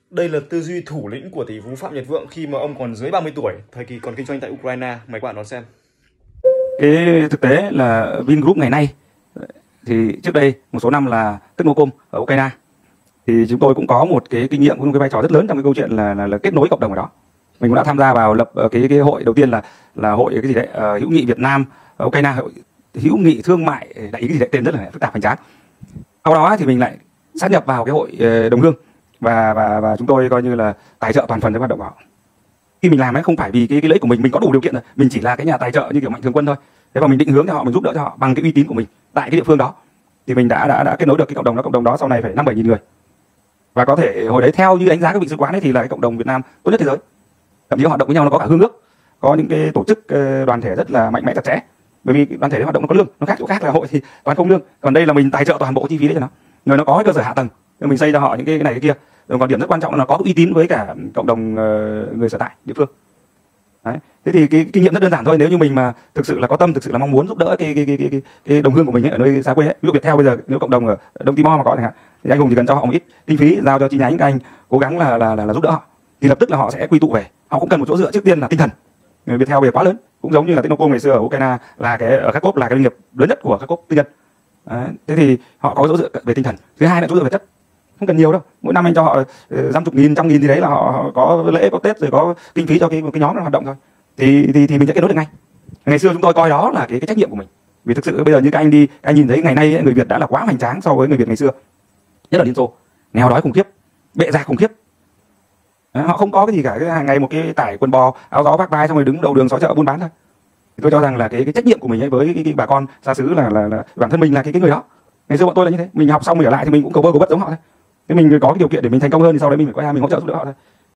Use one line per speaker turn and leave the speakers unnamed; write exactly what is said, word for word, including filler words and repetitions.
Đây là tư duy thủ lĩnh của tỷ phú Phạm Nhật Vượng khi mà ông còn dưới ba mươi tuổi, thời kỳ còn kinh doanh tại Ukraine. Mời các bạn đón xem.
Cái thực tế là Vingroup ngày nay thì trước đây một số năm là Technocom ở Ukraine thì chúng tôi cũng có một cái kinh nghiệm, một cái vai trò rất lớn trong cái câu chuyện là là, là kết nối cộng đồng ở đó. Mình cũng đã tham gia vào lập cái cái hội đầu tiên là là hội cái gì đấy uh, hữu nghị Việt Nam ở Ukraine, hội hữu nghị thương mại đại ý cái gì đấy, tên rất là phức tạp hoành tráng. Sau đó thì mình lại sát nhập vào cái hội uh, đồng hương và và và chúng tôi coi như là tài trợ toàn phần cho hoạt động của họ. Khi mình làm ấy không phải vì cái, cái lợi ích của mình, mình có đủ điều kiện rồi, mình chỉ là cái nhà tài trợ như kiểu Mạnh Thường Quân thôi. Thế và mình định hướng cho họ, mình giúp đỡ cho họ bằng cái uy tín của mình tại cái địa phương đó, thì mình đã đã đã kết nối được cái cộng đồng đó. Cộng đồng đó sau này phải năm bảy nghìn người, và có thể hồi đấy theo như đánh giá các vị sứ quán ấy thì là cái cộng đồng Việt Nam tốt nhất thế giới. Thậm chí hoạt động với nhau nó có cả hương ước, có những cái tổ chức đoàn thể rất là mạnh mẽ chặt chẽ, bởi vì đoàn thể hoạt động nó có lương, nó khác chỗ khác là hội thì toàn không lương, còn đây là mình tài trợ toàn bộ chi phí đấy cho nó, rồi nó có cái cơ sở hạ tầng, rồi mình xây cho họ những cái, cái này cái kia. Rồi còn điểm rất quan trọng là nó có uy tín với cả cộng đồng người sở tại địa phương. Đấy. Thế thì cái kinh nghiệm rất đơn giản thôi, nếu như mình mà thực sự là có tâm, thực sự là mong muốn giúp đỡ cái cái cái cái, cái, cái đồng hương của mình ấy, ở nơi xa quê ấy. Ví dụ Viettel bây giờ nếu cộng đồng ở Đông Timor mà có chẳng hạn, thì anh Hùng chỉ cần cho họ một ít kinh phí giao cho chi nhánh, các anh cố gắng là là là, là giúp đỡ họ, thì lập tức là họ sẽ quy tụ về. Họ cũng cần một chỗ dựa, trước tiên là tinh thần. Viettel bây giờ quá lớn, cũng giống như là Technocom ngày xưa ở Ukraine là cái ở Kharkov là cái doanh nghiệp lớn nhất của Kharkov tư nhân. Đấy. Thế thì họ có chỗ dựa về tinh thần. Thứ hai là chỗ dựa về chất. Không cần nhiều đâu, mỗi năm anh cho họ dăm chục nghìn, trăm nghìn gì đấy là họ, họ có lễ, có Tết, rồi có kinh phí cho cái cái nhóm nó hoạt động thôi, thì thì thì mình sẽ kết nối được ngay. Ngày xưa chúng tôi coi đó là cái cái trách nhiệm của mình, vì thực sự bây giờ như các anh đi, các anh nhìn thấy ngày nay ấy, người Việt đã là quá hoành tráng so với người Việt ngày xưa, nhất là Liên Xô, nghèo đói khủng khiếp, bệ rạc khủng khiếp. Đấy, họ không có cái gì cả, cái hàng ngày một cái tải quần bò áo gió vác vai xong rồi đứng đầu đường xó chợ buôn bán thôi. Thì tôi cho rằng là cái cái trách nhiệm của mình ấy với cái, cái bà con xa xứ là, là là bản thân mình là cái cái người đó. Ngày xưa bọn tôi là như thế, mình học xong mình ở lại thì mình cũng cầu bơ cầu bất giống họ thôi. Thế mình có cái điều kiện để mình thành công hơn thì sau đấy mình phải quay ra mình hỗ trợ giúp đỡ họ thôi.